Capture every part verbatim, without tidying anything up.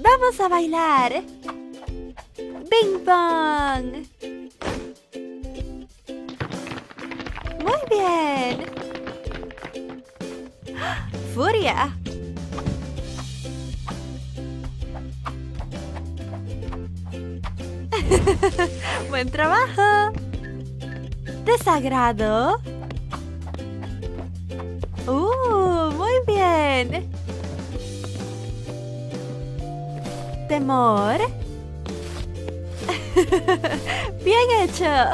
¡Vamos a bailar! ¡Bing bong! ¡Muy bien! ¡Furia! ¡Buen trabajo! ¡Desagrado! ¡Uh! ¡Muy bien! ¡Temor! ¡Bien hecho!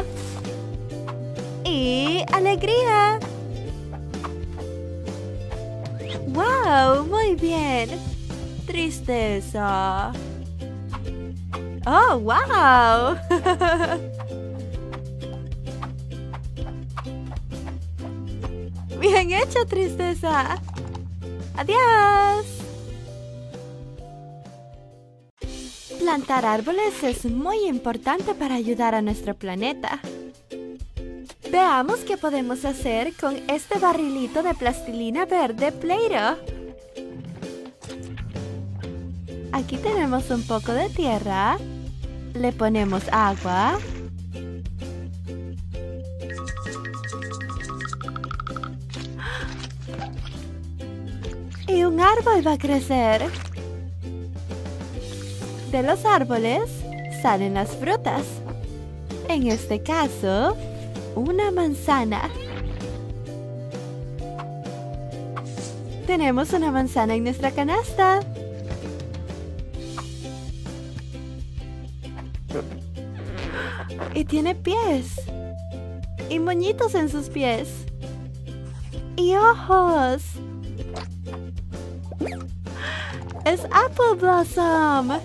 ¡Y alegría! ¡Wow! ¡Muy bien! ¡Tristeza! ¡Oh, wow! ¡Bien hecho, tristeza! ¡Adiós! Plantar árboles es muy importante para ayudar a nuestro planeta. Veamos qué podemos hacer con este barrilito de plastilina verde Play-Doh. Aquí tenemos un poco de tierra. Le ponemos agua. Y un árbol va a crecer. De los árboles salen las frutas. En este caso, una manzana. Tenemos una manzana en nuestra canasta. Y tiene pies. Y moñitos en sus pies. Y ojos. Es Apple Blossom.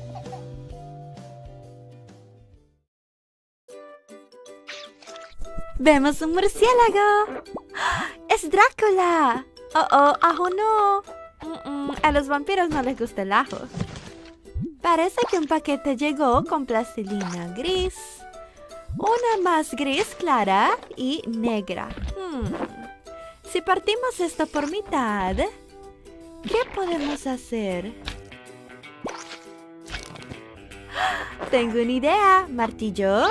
¡Vemos un murciélago! ¡Es Drácula! ¡Oh, oh! ¡Ajo no! Mm, mm, a los vampiros no les gusta el ajo. Parece que un paquete llegó con plastilina gris. Una más gris clara y negra. Hmm. Si partimos esto por mitad, ¿qué podemos hacer? Tengo una idea. ¿Martillo?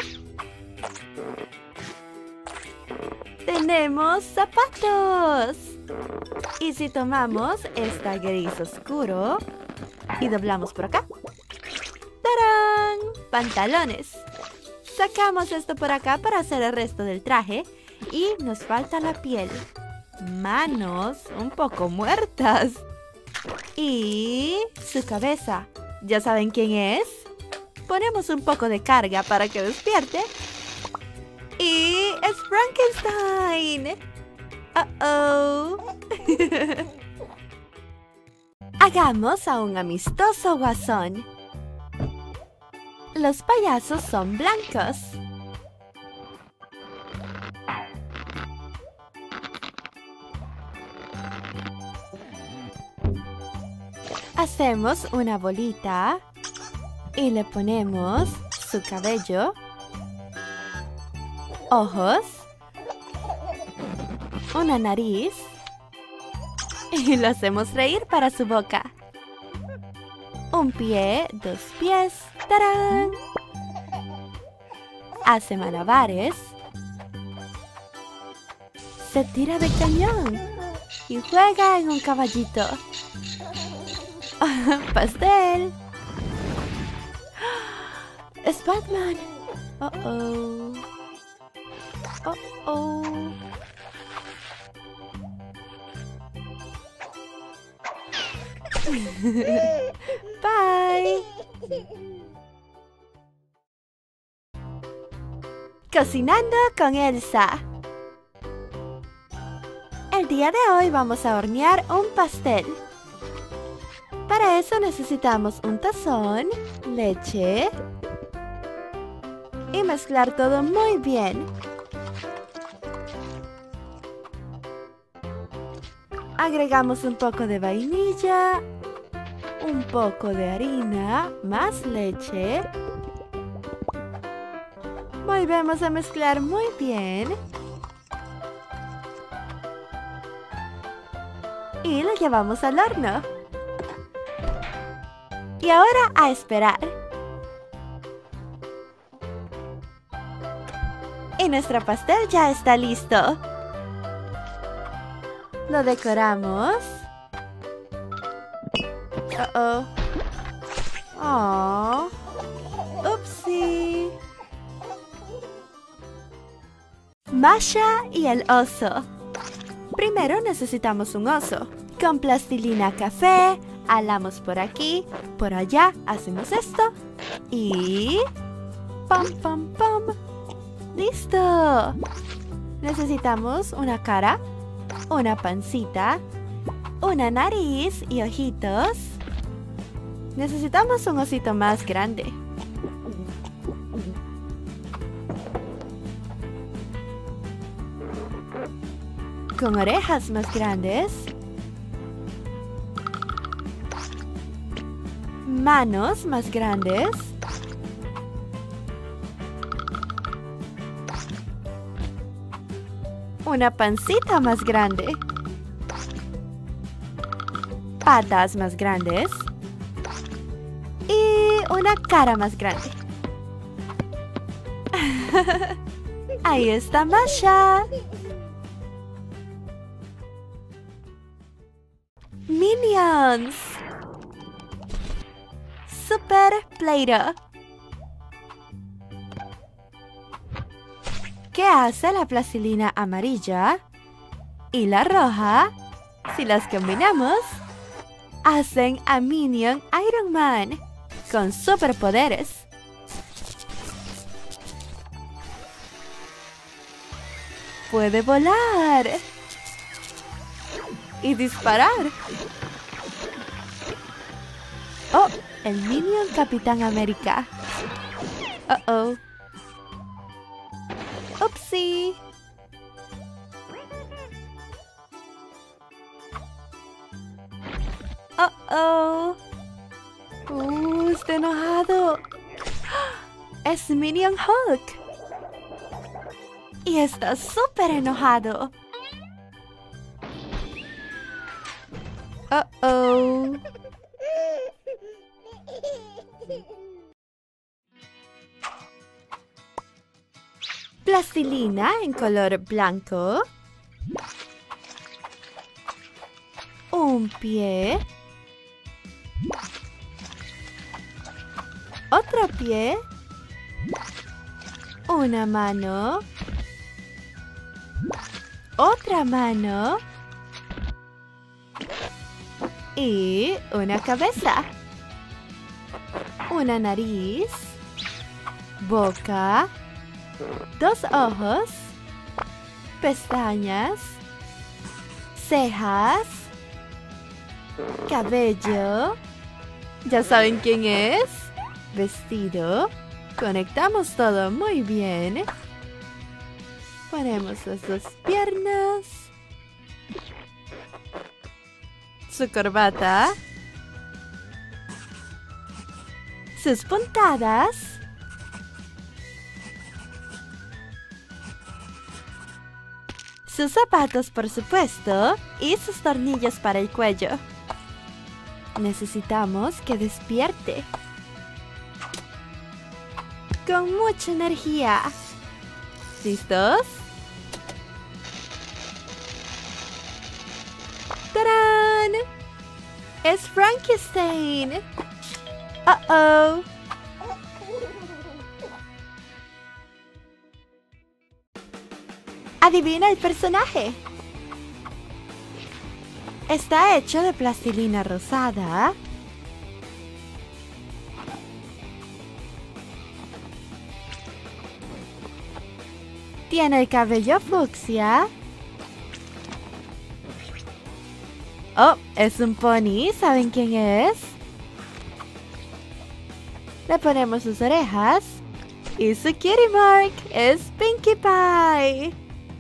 ¡Tenemos zapatos! Y si tomamos esta gris oscuro y doblamos por acá. ¡Tarán! Pantalones. Sacamos esto por acá para hacer el resto del traje. Y nos falta la piel. Manos un poco muertas. Y su cabeza. ¿Ya saben quién es? Ponemos un poco de carga para que despierte. ¡Y es Frankenstein! ¡Uh-oh! Hagamos a un amistoso guasón. Los payasos son blancos. Hacemos una bolita y le ponemos su cabello, ojos, una nariz y lo hacemos reír para su boca. Un pie, dos pies, ¡tarán! Hace malabares, se tira de cañón y juega en un caballito. ¡Pastel! ¡Es Batman! ¡Oh, oh! ¡Oh, oh! ¡Bye! Cocinando con Elsa. El día de hoy vamos a hornear un pastel. Para eso necesitamos un tazón, leche y mezclar todo muy bien. Agregamos un poco de vainilla, un poco de harina, más leche. Volvemos a mezclar muy bien. Y lo llevamos al horno. Y ahora a esperar. Y nuestro pastel ya está listo. Lo decoramos. Uh-oh. Oh. Upsi. Masha y el oso. Primero necesitamos un oso. Con plastilina café, alamos por aquí, por allá, hacemos esto. Y... ¡pam, pam, pam! ¡Listo! Necesitamos una cara, una pancita, una nariz y ojitos. Necesitamos un osito más grande. Con orejas más grandes. Manos más grandes. Una pancita más grande. Patas más grandes. Y una cara más grande. Ahí está Masha. Minions. Super Play-Doh. ¿Qué hace la plastilina amarilla y la roja? Si las combinamos, hacen a Minion Iron Man con superpoderes. Puede volar y disparar. Oh, el Minion Capitán América. Uh oh. Upsi. Uh oh. Uh, está enojado. Es Minion Hulk. Y está súper enojado. Uh oh. Plastilina en color blanco. Un pie. Otro pie. Una mano. Otra mano. Y una cabeza. Una nariz. Boca. Dos ojos. Pestañas. Cejas. Cabello. ¿Ya saben quién es? Vestido. Conectamos todo muy bien. Ponemos las dos piernas. Su corbata. Sus puntadas. Sus zapatos, por supuesto. Y sus tornillos para el cuello. Necesitamos que despierte. Con mucha energía. ¿Listos? ¡Tarán! ¡Es Frankenstein! ¡Uh-oh! Adivina el personaje. Está hecho de plastilina rosada. Tiene el cabello fucsia. Oh, es un pony. ¿Saben quién es? Le ponemos sus orejas. Y su kitty mark es Pinkie Pie.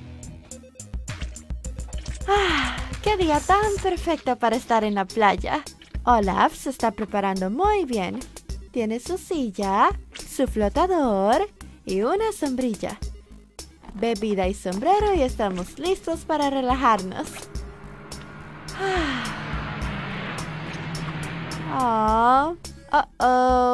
Ah, ¡qué día tan perfecto para estar en la playa! Olaf se está preparando muy bien. Tiene su silla, su flotador y una sombrilla. Bebida y sombrero y estamos listos para relajarnos. Oh, Oh, oh.